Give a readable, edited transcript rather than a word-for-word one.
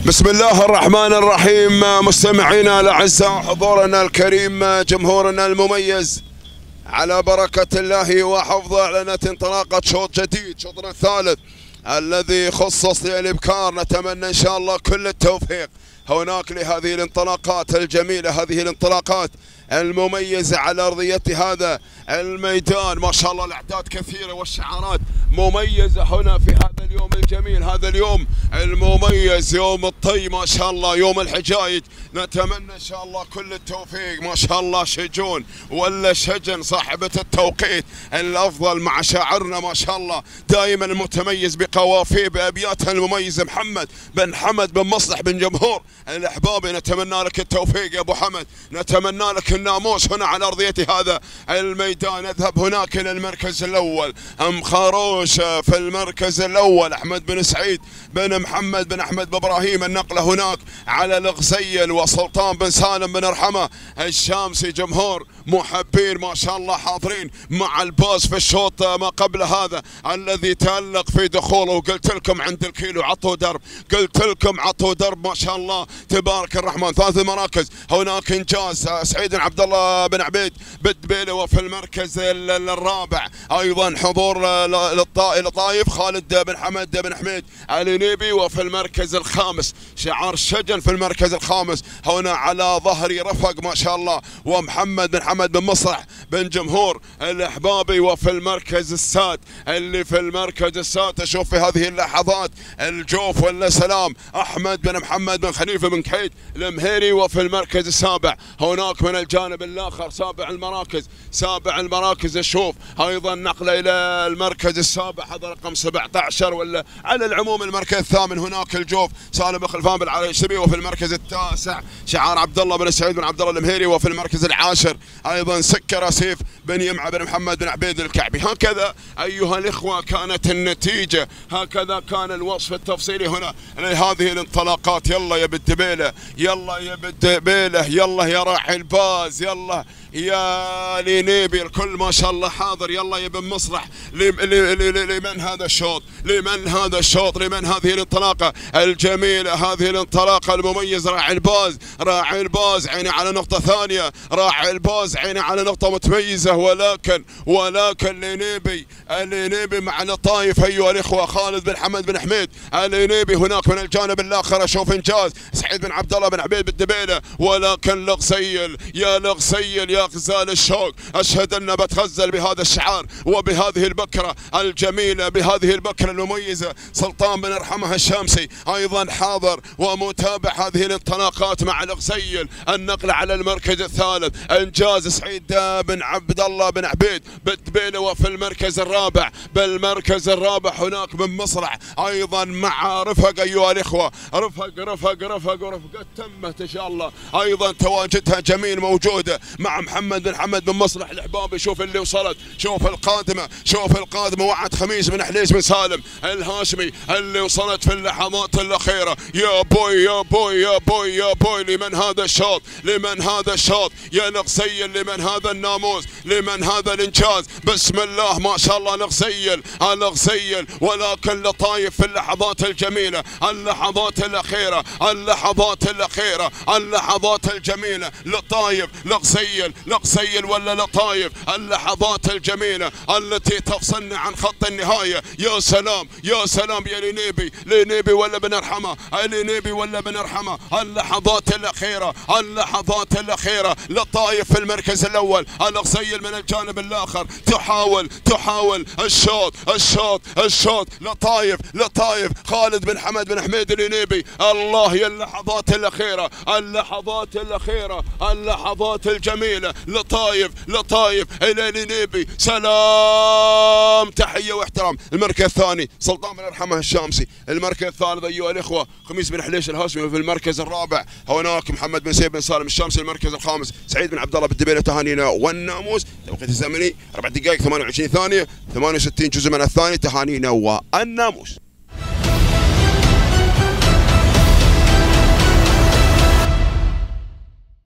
بسم الله الرحمن الرحيم. مستمعينا الاعزاء، حضورنا الكريم، جمهورنا المميز، على بركة الله وحفظه اعلنت انطلاقة شوط جديد، شوطنا الثالث الذي خصص للابكار. نتمنى ان شاء الله كل التوفيق هناك لهذه الانطلاقات الجميلة، هذه الانطلاقات المميزة على أرضية هذا الميدان. ما شاء الله الأعداد كثيرة والشعارات مميزة هنا في هذا اليوم الجميل، هذا اليوم المميز، يوم الطي ما شاء الله، يوم الحجايج. نتمنى إن شاء الله كل التوفيق. ما شاء الله شجون ولا شجن صاحبة التوقيت الأفضل مع شاعرنا ما شاء الله دائما المتميز بقوافيه بأبياتها المميزة، محمد بن حمد بن مصلح بن جمهور الأحبابي. نتمنى لك التوفيق يا أبو حمد، نتمنى لك الناموس هنا على أرضية هذا الميدان. اذهب هناك إلى المركز الأول، أم خروش في المركز الأول، أحمد بن سعيد بن محمد بن أحمد بإبراهيم. النقلة هناك على الغزيل وسلطان بن سالم بن أرحمة الشامسي. جمهور محبين ما شاء الله حاضرين مع الباص في الشوط ما قبل هذا الذي تألق في دخوله، وقلت لكم عند الكيلو عطوا درب، قلت لكم عطوا درب ما شاء الله تبارك الرحمن. ثلاث مراكز هناك انجاز، سعيد بن عبد الله بن عبيد بالدبيله، وفي المركز الرابع ايضا حضور لطايف خالد بن حمد بن حميد الينيبي، وفي المركز الخامس شعار شجن في المركز الخامس هنا على ظهري رفق ما شاء الله، ومحمد بن حمد بن مصلح بن جمهور الاحبابي. وفي المركز الساد، اللي في المركز الساد اشوف في هذه اللحظات الجوف ولا سلام احمد بن محمد بن خليفه بن كحيد المهيري. وفي المركز السابع هناك من الجانب الاخر سابع المراكز اشوف ايضا نقله الى المركز السابع، هذا رقم 17 ولا على العموم المركز الثامن هناك الجوف سالم بن خلفان بن علي الشبي. وفي المركز التاسع شعار عبد الله بن سعيد بن عبد الله المهيري. وفي المركز العاشر ايضا سكر اسيف بن يمعه بن محمد بن عبيد الكعبي. هكذا ايها الاخوه كانت النتيجه، هكذا كان الوصف التفصيلي هنا لهذه الانطلاقات. يلا يا بالدبيله، يلا يا بالدبيله، يلا يا راعي الباز، يلا يا لينيبي، الكل ما شاء الله حاضر. يلا يا بن مصلح، لمن هذا الشوط، لمن هذا الشوط، لمن هذه الانطلاقه الجميله، هذه الانطلاقه المميزه. راعي الباز، راعي الباز عيني على نقطه ثانيه، راعي الباز عيني على نقطه متميزه، ولكن الينيبي مع لطايف ايها الاخوه. خالد بن حمد بن حميد الينيبي هناك من الجانب الاخر اشوف انجاز سعيد بن عبد الله بن عبيد بالدبيله، ولكن لغزيل يا لغزيل يا غزال الشوق، اشهد ان بتغزل بهذا الشعار وبهذه البكره الجميله، بهذه البكره المميزه. سلطان بن ارحمه الشامسي ايضا حاضر ومتابع هذه الانطلاقات مع لغزيل. النقله على المركز الثالث انجاز سعيد بن عبد الله بن عبيد بالدبيله. وفي المركز الرابع، بالمركز الرابع هناك بن مصلح ايضا مع رفق ايها الاخوه، رفق تمت ان شاء الله ايضا تواجدها جميل موجوده مع محمد بن حمد بن مصلح الاحبابي. شوف اللي وصلت، شوف القادمه وعد خميس بن حليس بن سالم الهاشمي اللي وصلت في اللحظات الاخيره. يا بوي يا بوي يا بوي يا بوي، لمن هذا الشوط، لمن هذا الشوط يا لغزيل، لمن هذا الناموس، لمن هذا الانجاز. بسم الله ما شاء الله لغزيل، ولكن لطايف في اللحظات الجميله، اللحظات الاخيره، اللحظات الجميله. لطايف لغزيل ولا لطايف، اللحظات الجميله التي تفصلنا عن خط النهايه. يا سلام يا سلام يا لينيبي ولا بن ارحمه، لينيبي ولا بن ارحمه. اللحظات الاخيره لطايف في المركز الاول، لغزيل من الجانب الاخر تحاول الشوط لطايف خالد بن حمد بن حميد الينيبي. الله يا اللحظات اللحظات الجميله. لطايف الى الينيبي، سلام تحيه واحترام. المركز الثاني سلطان بن ارحمه الشامسي، المركز الثالث ايها الاخوه خميس بن حليش الهاشمي. في المركز الرابع هناك محمد بن سيف بن سالم الشامسي. المركز الخامس سعيد بن عبد الله بالدبيله. تهانينا والناموس. توقيت الزمني 4 دقائق 28 ثانيه 68 جزء من الثاني. تهانينا والناموس.